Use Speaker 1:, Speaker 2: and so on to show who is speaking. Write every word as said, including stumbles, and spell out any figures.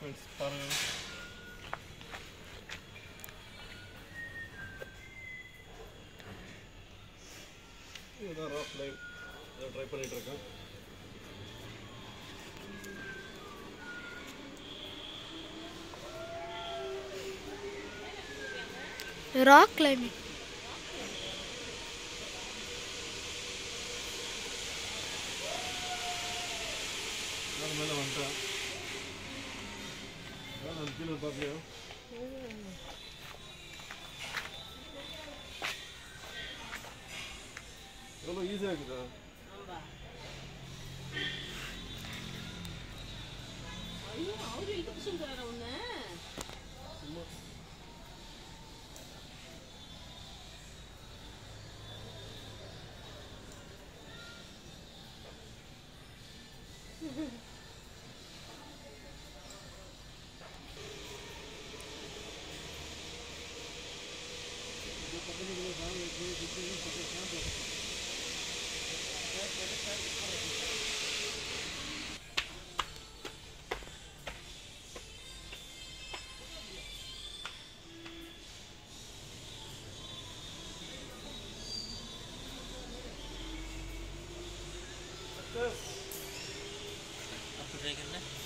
Speaker 1: Friends பாருங்கள். இதுதான் rock live. இதை ட்ரை பண்ணிகிட்ருக்கேன்.
Speaker 2: Rock climbing.
Speaker 1: மேலே வந்துட்டேன். நான் கீழே பார்க்கலையா? ரொம்ப ஈஸியாக இருக்குதா? சும்மா
Speaker 3: Apa dia kena?